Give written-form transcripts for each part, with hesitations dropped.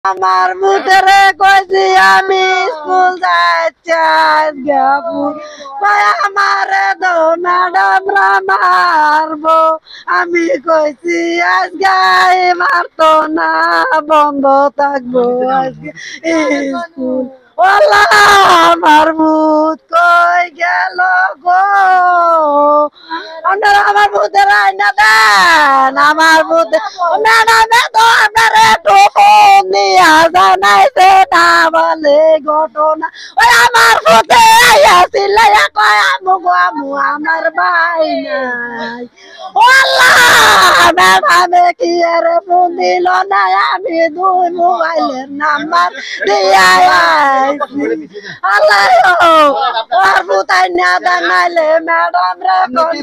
আমার মুখেরে কইছি আমি স্কুল যাচ্ছি ভাই আমারে দো ম্যাডাম মারবো আমি কইছি আজকে মারতো না বন্ধ থাকবো আজকে স্কুল ওলা আমার ভূত কই গেল গো আপনারা আমার ভূতের আইনা দেন আমার ভূত ম্যাডামে তো আপনারে টোপন দিয়া জানাইছে না বলে ঘটনা ওই আমার ভূতে আইয়াছিল কয় আমু গো আমু আমার ভাই নাই ওলা ম্যাডামে কি আরে ফোন দিল না আমি দুই মোবাইলের নাম্বার দিয়া আল্লাহ আর ভূতাই না জানাইলে ম্যাডাম রে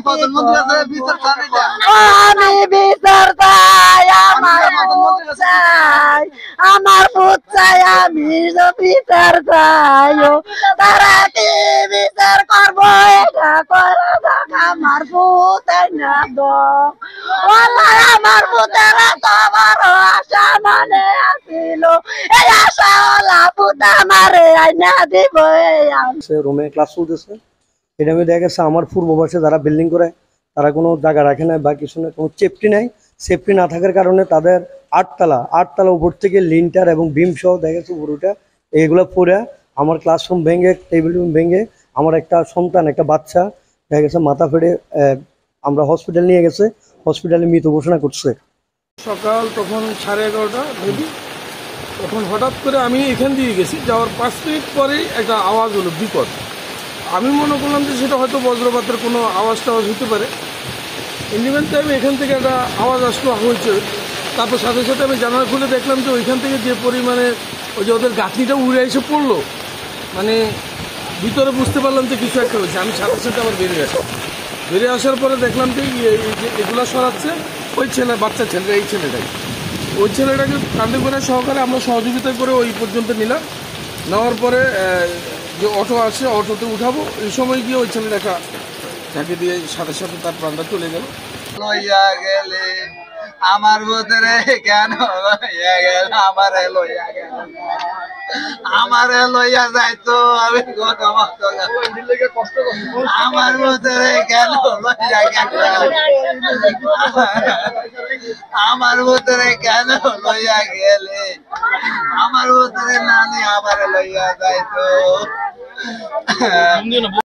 আমি বিচার চাই আমার ভূত চাই আমি বিচার চাই তারা কি বিচার করবো এটা করে আমার ভূত না আমার ভূতের তো বড় আশা মনে আসিল এই আশা ওলা ভূত আমারে আইনা দিব রুমে ক্লাস চলতেছে এটা আমি দেখা গেছে আমার পূর্ববর্ষে যারা বিল্ডিং করে তারা কোনো জায়গা রাখে না বা কিছু না কোনো সেফটি নাই সেফটি না থাকার কারণে তাদের আটতলা উপর থেকে লিন্টার এবং বিম সহ দেখা গেছে উপরটা এগুলো পরে আমার ক্লাসরুম ভেঙে টেবিল রুম ভেঙে আমার একটা সন্তান একটা বাচ্চা দেখা গেছে মাথা ফেটে আমরা হসপিটাল নিয়ে গেছে হসপিটালে মৃত ঘোষণা করছে সকাল তখন 11:30 মেবি তখন হঠাৎ করে আমি এখান দিয়ে গেছি যাওয়ার 5 মিনিট পরেই একটা আওয়াজ হলো বিকট আমি মনে করলাম যে সেটা হয়তো বজ্রপাতের কোনো আওয়াজ হতে পারে ইন্ডিমেন্ট টাইমে এখান থেকে একটা আওয়াজ আসলো হয়েছে তারপর সাথে সাথে আমি জানালা খুলে দেখলাম যে ওইখান থেকে যে পরিমাণে ওই যে ওদের গাঁথনিটা উড়ে এসে পড়লো মানে ভিতরে বুঝতে পারলাম যে কিছু একটা হয়েছে আমি সাথে সাথে আবার বেরিয়ে আসার পরে দেখলাম যে এগুলো সরাচ্ছে ওই বাচ্চা ছেলে এই ছেলেটাই ওই ছেলেটাকে কান্দে করে সহকারে আমরা সহযোগিতা করে ওই পর্যন্ত নিলাম নেওয়ার পরে যে অটো আসে অটোতে উঠাবো এই সময় গিয়ে ওই ছেলেটাকে ঝাঁকি দিয়ে সাথে সাথে তার প্রাণটা চলে গেল লইয়া গেলে আমার ভূতরে কেন লইয়া গেল আমারে লইয়া যাইতো আমি কত আমার ভূতরে কেন লইয়া গেল আমার ভূতরে কেন লইয়া গেলে আমার ভূতরে নানি আমারে লইয়া যাইতো